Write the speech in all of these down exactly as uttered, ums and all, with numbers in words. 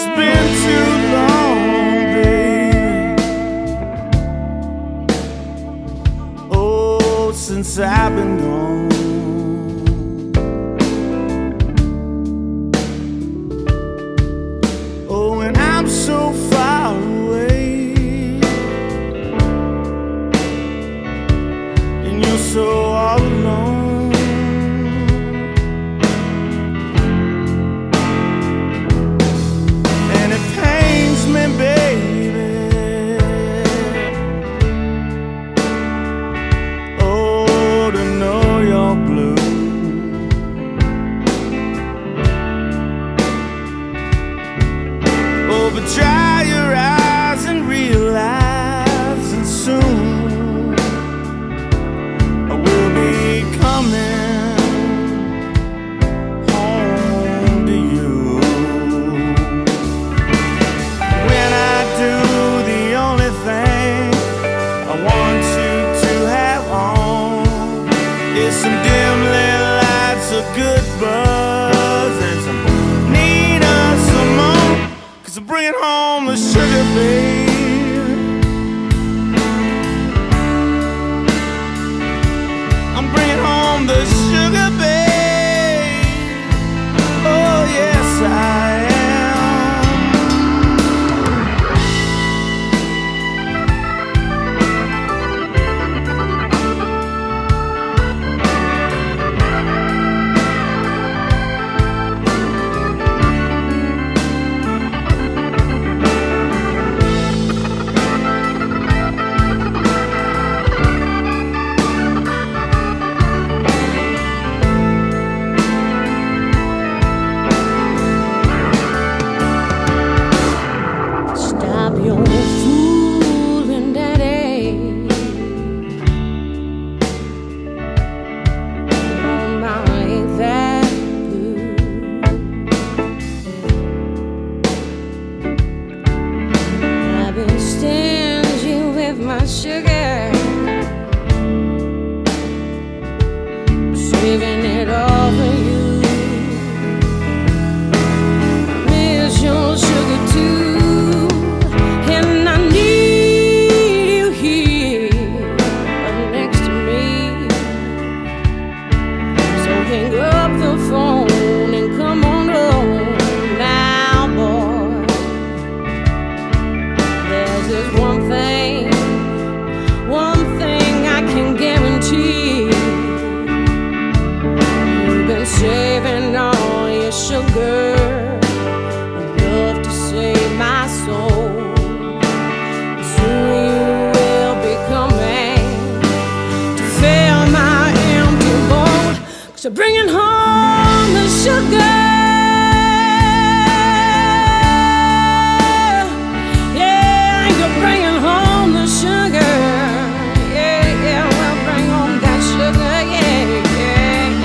It's been too long, baby. Oh, since I've been gone. Oh, and I'm so far away, and you're so all alone. Baby, oh, to know you're blue. Oh, but dry your eyes and realize, and soon I will be coming good buzz and some Nina Simone, 'cause I'm bringing home the sugar, babe. I'm bringing home the sugar, babe. Oh, yes, I am. So bringing home the sugar. Yeah, you're bringing home the sugar. Yeah, yeah, we'll bring home that sugar. Yeah, yeah,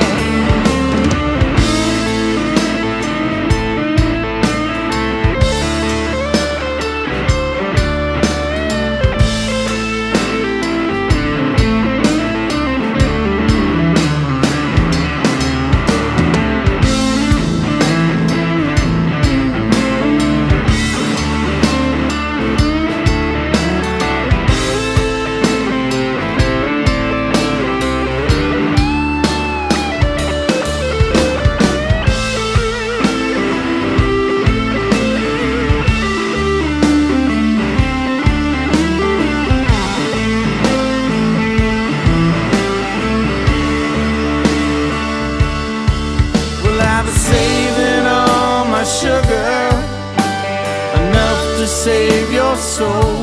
saving all my sugar, enough to save your soul.